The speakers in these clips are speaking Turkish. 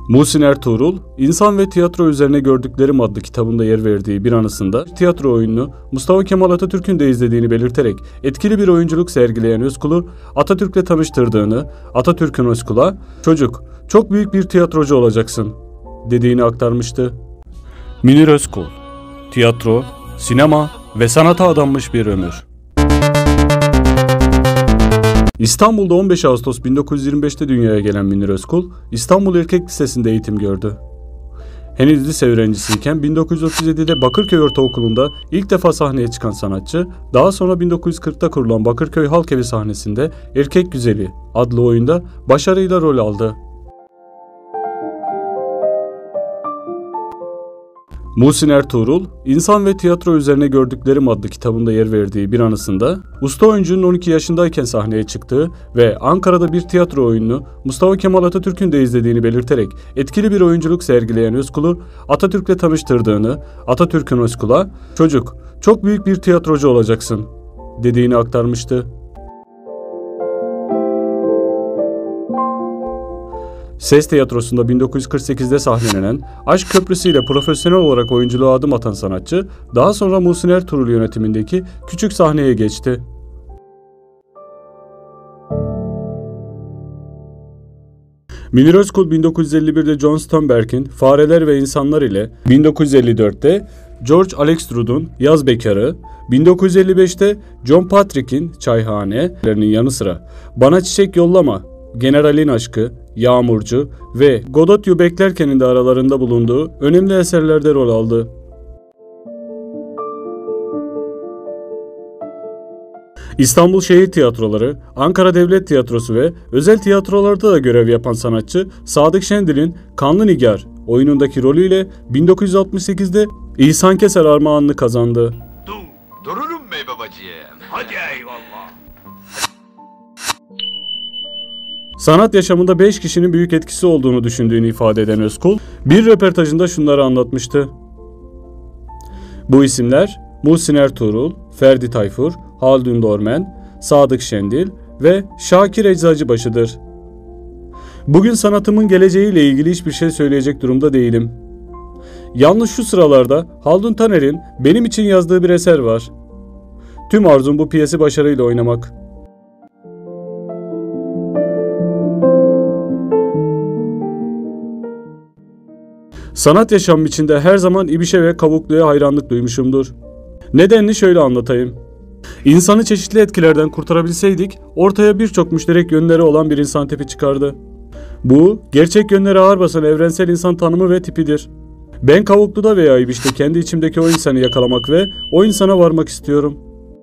Muhsin Ertuğrul, İnsan ve Tiyatro Üzerine Gördüklerim adlı kitabında yer verdiği bir anısında tiyatro oyununu Mustafa Kemal Atatürk'ün de izlediğini belirterek etkili bir oyunculuk sergileyen Özkul'u Atatürk'le tanıştırdığını, Atatürk'ün Özkul'a "Çocuk, çok büyük bir tiyatrocu olacaksın" dediğini aktarmıştı. Münir Özkul, tiyatro, sinema ve sanata adanmış bir ömür. İstanbul'da 15 Ağustos 1925'te dünyaya gelen Münir Özkul, İstanbul Erkek Lisesi'nde eğitim gördü. Henüz lise öğrencisiyken 1937'de Bakırköy Ortaokulu'nda ilk defa sahneye çıkan sanatçı, daha sonra 1940'ta kurulan Bakırköy Halkevi sahnesinde Erkek Güzeli adlı oyunda başarıyla rol aldı. Muhsin Ertuğrul, İnsan ve Tiyatro Üzerine Gördüklerim adlı kitabında yer verdiği bir anısında, usta oyuncunun 12 yaşındayken sahneye çıktığı ve Ankara'da bir tiyatro oyununu Mustafa Kemal Atatürk'ün de izlediğini belirterek etkili bir oyunculuk sergileyen Özkul'u Atatürk'le tanıştırdığını, Atatürk'ün Özkul'a "Çocuk, çok büyük bir tiyatrocu olacaksın" dediğini aktarmıştı. Ses Tiyatrosu'nda 1948'de sahnelenen Aşk Köprüsü ile profesyonel olarak oyunculuğa adım atan sanatçı, daha sonra Muhsin Ertuğrul yönetimindeki Küçük Sahneye geçti. Münir Özkul 1951'de John Sternberg'in Fareler ve İnsanlar ile 1954'te George Alexstrud'un Yaz Bekarı, 1955'te John Patrick'in Çayhane'lerinin yanı sıra Bana Çiçek Yollama, Generalin Aşkı, Yağmurcu ve Godot You Beklerken'in de aralarında bulunduğu önemli eserlerde rol aldı. İstanbul Şehir Tiyatroları, Ankara Devlet Tiyatrosu ve özel tiyatrolarda da görev yapan sanatçı Sadık Şendil'in Kanlı Nigar oyunundaki rolüyle 1968'de İhsan Keser armağanını kazandı. Dururum bey babacığım. Hadi eyvallah. Sanat yaşamında 5 kişinin büyük etkisi olduğunu düşündüğünü ifade eden Özkul, bir röportajında şunları anlatmıştı. Bu isimler Muhsin Ertuğrul, Ferdi Tayfur, Haldun Dormen, Sadık Şendil ve Şakir Eczacıbaşı'dır. Bugün sanatımın geleceğiyle ilgili hiçbir şey söyleyecek durumda değilim. Yalnız şu sıralarda Haldun Taner'in benim için yazdığı bir eser var. Tüm arzum bu piyesi başarıyla oynamak. Sanat yaşamım içinde her zaman İbiş'e ve Kavuklu'ya hayranlık duymuşumdur. Nedenini şöyle anlatayım. İnsanı çeşitli etkilerden kurtarabilseydik, ortaya birçok müşterek yönleri olan bir insan tipi çıkardı. Bu, gerçek yönleri ağır basan evrensel insan tanımı ve tipidir. Ben Kavuklu'da veya İbiş'te kendi içimdeki o insanı yakalamak ve o insana varmak istiyorum.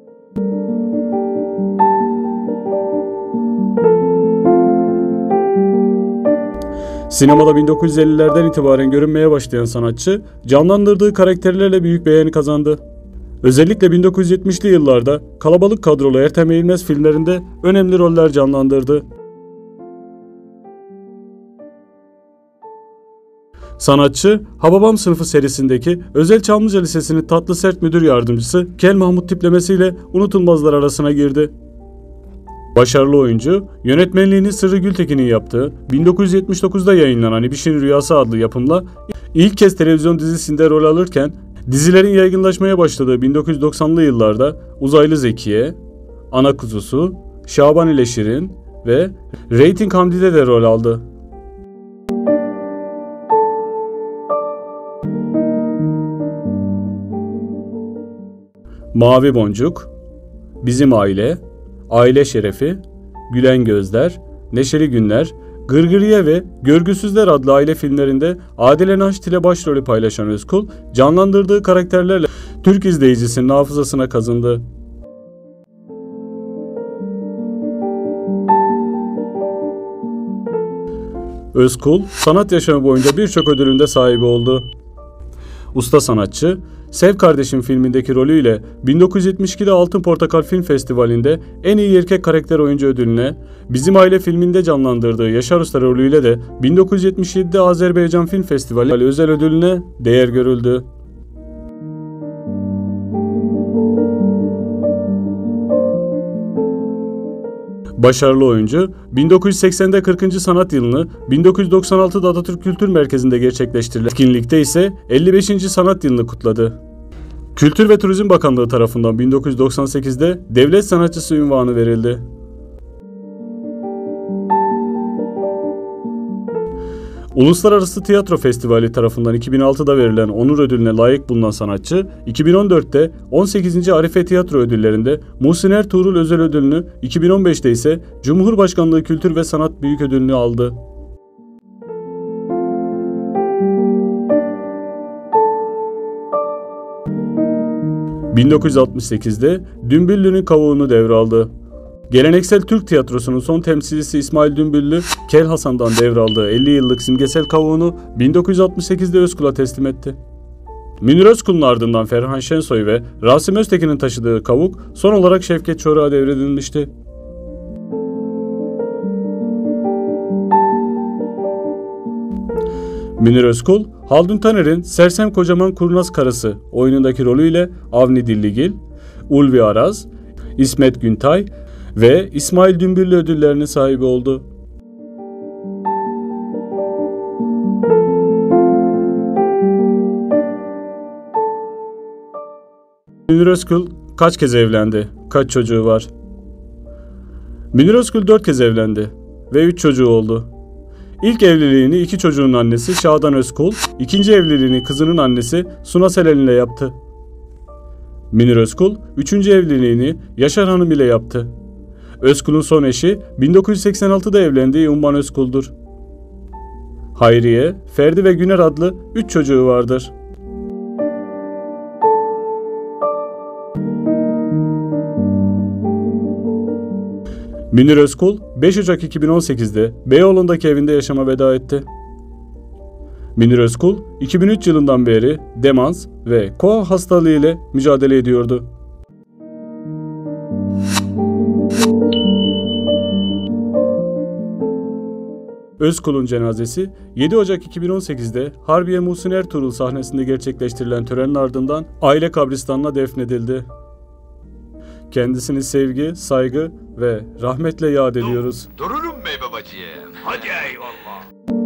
Sinemada 1950'lerden itibaren görünmeye başlayan sanatçı, canlandırdığı karakterlerle büyük beğeni kazandı. Özellikle 1970'li yıllarda kalabalık kadrolu Ertem Eğilmez filmlerinde önemli roller canlandırdı. Sanatçı, Hababam Sınıfı serisindeki Özel Çamlıca Lisesi'nin tatlı sert müdür yardımcısı Kel Mahmut tiplemesiyle unutulmazlar arasına girdi. Başarılı oyuncu, yönetmenliğini Sırrı Gültekin'in yaptığı 1979'da yayınlanan İbiş'in Rüyası adlı yapımla ilk kez televizyon dizisinde rol alırken, dizilerin yaygınlaşmaya başladığı 1990'lı yıllarda Uzaylı Zekiye, Ana Kuzusu, Şaban ile Şirin ve Reyting Hamdi'de de rol aldı. Mavi Boncuk, Bizim Aile, Aile Şerefi, Gülen Gözler, Neşeli Günler, Gırgırıye ve Görgüsüzler adlı aile filmlerinde Adile Naşit ile başrolü paylaşan Özkul, canlandırdığı karakterlerle Türk izleyicisinin hafızasına kazındı. Özkul, sanat yaşamı boyunca birçok ödülün de sahibi oldu. Usta sanatçı, Sev Kardeşim filmindeki rolüyle 1972'de Altın Portakal Film Festivali'nde en iyi erkek karakter oyuncu ödülüne, Bizim Aile filminde canlandırdığı Yaşar Usta rolüyle de 1977'de Azerbaycan Film Festivali özel ödülüne değer görüldü. Başarılı oyuncu, 1980'de 40. sanat yılını 1996'da Atatürk Kültür Merkezi'nde gerçekleştirilen etkinlikte ise 55. sanat yılını kutladı. Kültür ve Turizm Bakanlığı tarafından 1998'de devlet sanatçısı unvanı verildi. Uluslararası Tiyatro Festivali tarafından 2006'da verilen onur ödülüne layık bulunan sanatçı, 2014'te 18. Arife Tiyatro Ödülleri'nde Muhsin Ertuğrul Özel Ödülünü, 2015'te ise Cumhurbaşkanlığı Kültür ve Sanat Büyük Ödülünü aldı. ...1968'de Dümbüllü'nün kavuğunu devraldı. Geleneksel Türk tiyatrosunun son temsilcisi İsmail Dümbüllü, Kel Hasan'dan devraldığı 50 yıllık simgesel kavuğunu 1968'de Özkul'a teslim etti. Münir Özkul'un ardından Ferhan Şensoy ve Rasim Öztekin'in taşıdığı kavuk son olarak Şevket Çorak'a devredilmişti. Münir Özkul, Haldun Taner'in Sersem Kocaman Kurnaz Karısı oyunundaki rolüyle Avni Dilligil, Ulvi Araz, İsmet Güntay ve İsmail Dümbüllü ödüllerinin sahibi oldu. Münir Özkul kaç kez evlendi? Kaç çocuğu var? Münir Özkul 4 kez evlendi ve 3 çocuğu oldu. İlk evliliğini 2 çocuğun annesi Şadan Özkul, ikinci evliliğini kızının annesi Suna Selen ile yaptı. Münir Özkul, 3. evliliğini Yaşar Hanım ile yaptı. Özkul'un son eşi 1986'da evlendiği Umman Özkul'dur. Hayriye, Ferdi ve Güner adlı 3 çocuğu vardır. Münir Özkul 5 Ocak 2018'de Beyoğlu'ndaki evinde yaşama veda etti. Münir Özkul 2003 yılından beri demans ve koa hastalığı ile mücadele ediyordu. Özkul'un cenazesi 7 Ocak 2018'de Harbiye Muhsin Ertuğrul sahnesinde gerçekleştirilen törenin ardından aile kabristanına defnedildi. Kendisini sevgi, saygı ve rahmetle yad ediyoruz. Dururum bey babacığım. Hadi eyvallah.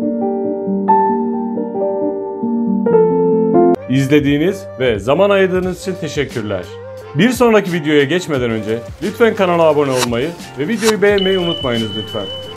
İzlediğiniz ve zaman ayırdığınız için teşekkürler. Bir sonraki videoya geçmeden önce lütfen kanala abone olmayı ve videoyu beğenmeyi unutmayınız lütfen.